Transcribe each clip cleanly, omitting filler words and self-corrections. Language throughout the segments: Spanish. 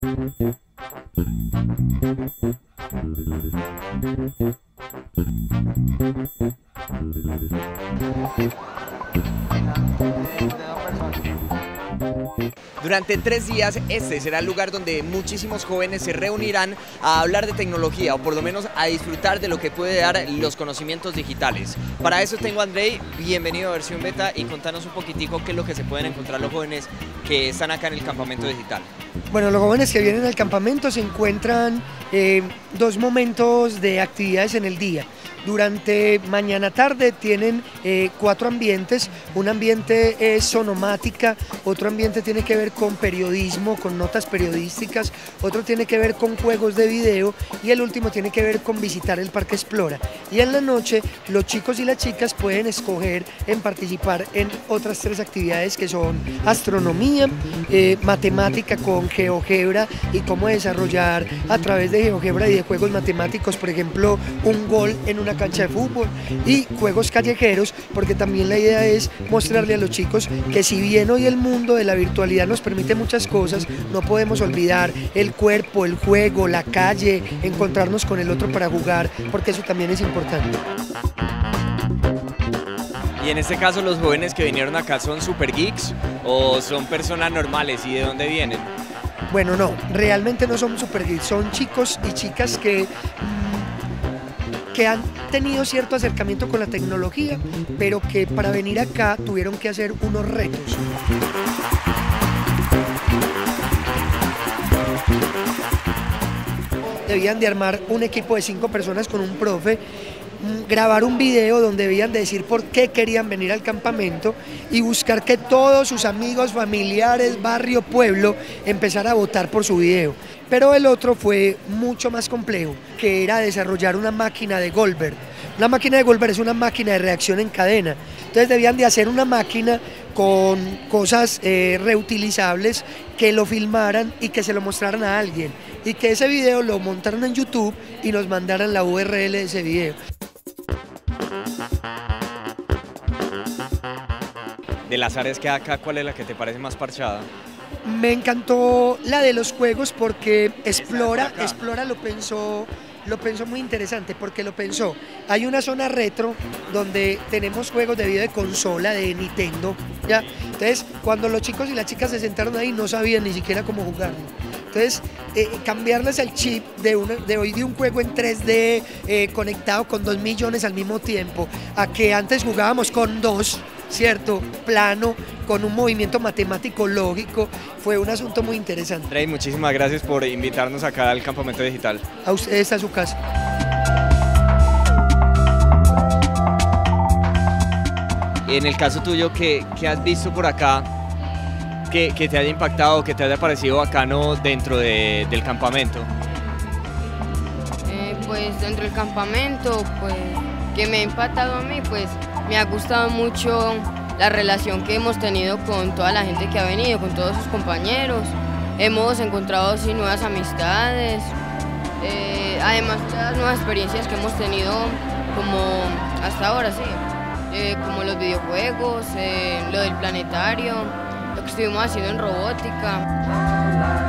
Durante 3 días este será el lugar donde muchísimos jóvenes se reunirán a hablar de tecnología o por lo menos a disfrutar de lo que puede dar los conocimientos digitales. Para eso tengo a Andrei, bienvenido a Versión Beta y contanos un poquitico qué es lo que se pueden encontrar los jóvenes que están acá en el campamento digital. Bueno, los jóvenes que vienen al campamento se encuentran 2 momentos de actividades en el día. Durante mañana tarde tienen 4 ambientes, un ambiente es sonomática, otro ambiente tiene que ver con periodismo, con notas periodísticas, otro tiene que ver con juegos de video y el último tiene que ver con visitar el Parque Explora. Y en la noche los chicos y las chicas pueden escoger en participar en otras 3 actividades que son astronomía, matemática con GeoGebra y cómo desarrollar a través de GeoGebra y de juegos matemáticos, por ejemplo, un gol en una cancha de fútbol, y juegos callejeros, porque también la idea es mostrarle a los chicos que si bien hoy el mundo de la virtualidad nos permite muchas cosas, no podemos olvidar el cuerpo, el juego, la calle, encontrarnos con el otro para jugar, porque eso también es importante. Y en este caso los jóvenes que vinieron acá son super geeks o son personas normales, ¿y de dónde vienen? Bueno, no, realmente no son super geeks, son chicos y chicas que han tenido cierto acercamiento con la tecnología, pero que para venir acá tuvieron que hacer unos retos. Debían de armar un equipo de 5 personas con un profe, grabar un video donde debían de decir por qué querían venir al campamento y buscar que todos sus amigos, familiares, barrio, pueblo empezara a votar por su video. Pero el otro fue mucho más complejo, que era desarrollar una máquina de Goldberg. Una máquina de Goldberg es una máquina de reacción en cadena. Entonces debían de hacer una máquina con cosas reutilizables, que lo filmaran y que se lo mostraran a alguien. Y que ese video lo montaran en YouTube y nos mandaran la URL de ese video. De las áreas que hay acá, ¿cuál es la que te parece más parchada? Me encantó la de los juegos porque Explora lo pensó muy interesante, porque lo pensó. Hay una zona retro donde tenemos juegos de video de consola de Nintendo, ¿ya? Entonces, cuando los chicos y las chicas se sentaron ahí no sabían ni siquiera cómo jugarlo. Entonces, cambiarles el chip de hoy de un juego en 3D conectado con 2 millones al mismo tiempo, a que antes jugábamos con 2, ¿cierto? Plano, con un movimiento matemático lógico, fue un asunto muy interesante. Andrei, muchísimas gracias por invitarnos acá al campamento digital. A ustedes, a su casa. En el caso tuyo, ¿qué has visto por acá que te haya impactado, que te haya parecido bacano dentro del campamento? Pues dentro del campamento, pues que me ha impactado a mí, pues me ha gustado mucho la relación que hemos tenido con toda la gente que ha venido, con todos sus compañeros. Hemos encontrado sí, nuevas amistades, además de las nuevas experiencias que hemos tenido como hasta ahora, sí, como los videojuegos, lo del planetario, lo que estuvimos haciendo en robótica.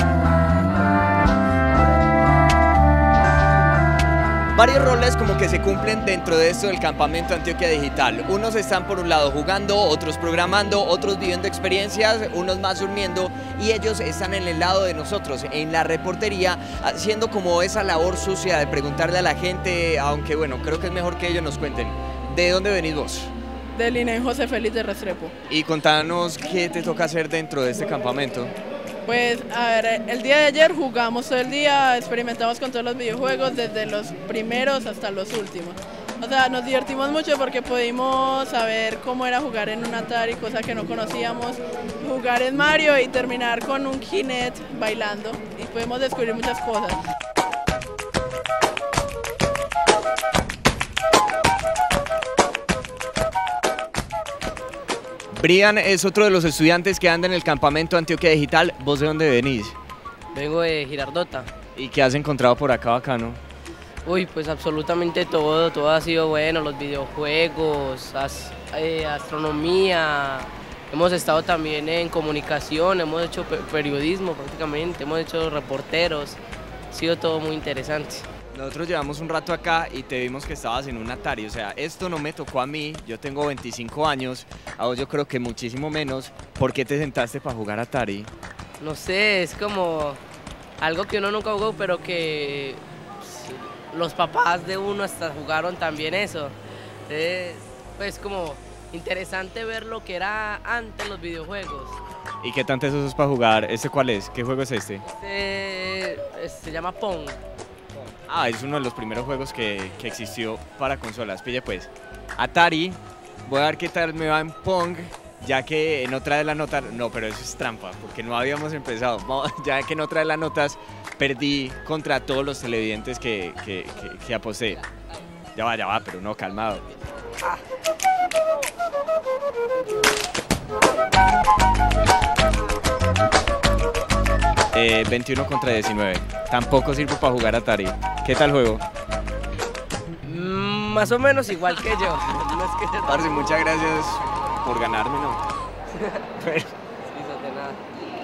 Varios roles como que se cumplen dentro de esto del campamento Antioquia Digital. Unos están por un lado jugando, otros programando, otros viviendo experiencias, unos más durmiendo, y ellos están en el lado de nosotros, en la reportería, haciendo como esa labor sucia de preguntarle a la gente, aunque bueno, creo que es mejor que ellos nos cuenten. ¿De dónde venís vos? Del INEM José Félix de Restrepo. Y contanos qué te toca hacer dentro de este campamento. Pues, a ver, el día de ayer jugamos todo el día, experimentamos con todos los videojuegos, desde los primeros hasta los últimos. O sea, nos divertimos mucho porque pudimos saber cómo era jugar en un Atari, cosa que no conocíamos, jugar en Mario y terminar con un Kinect bailando, y pudimos descubrir muchas cosas. Brian es otro de los estudiantes que anda en el campamento Antioquia Digital. ¿Vos de dónde venís? Vengo de Girardota. ¿Y qué has encontrado por acá bacano? Uy, pues absolutamente todo ha sido bueno, los videojuegos, astronomía, hemos estado también en comunicación, hemos hecho periodismo prácticamente, hemos hecho reporteros, ha sido todo muy interesante. Nosotros llevamos un rato acá y te vimos que estabas en un Atari, o sea, esto no me tocó a mí, yo tengo 25 años, a vos yo creo que muchísimo menos. ¿Por qué te sentaste para jugar Atari? No sé, es como algo que uno nunca jugó, pero que los papás de uno hasta jugaron también eso. Pues como interesante ver lo que era antes los videojuegos. ¿Y qué tan teso sos para jugar? ¿Este cuál es? ¿Qué juego es este? Se llama Pong. Ah, es uno de los primeros juegos que existió para consolas. Pille pues, Atari, voy a ver qué tal me va en Pong, ya que no trae las notas, no, pero eso es trampa, porque no habíamos empezado. Ya que no trae las notas, perdí contra todos los televidentes que aposté. Ya va, pero no, calmado. 21 contra 19. Tampoco sirvo para jugar Atari. ¿Qué tal juego? Más o menos igual que yo. No es que Parce, muchas gracias por ganarme, ¿no? Pero, sí, de nada.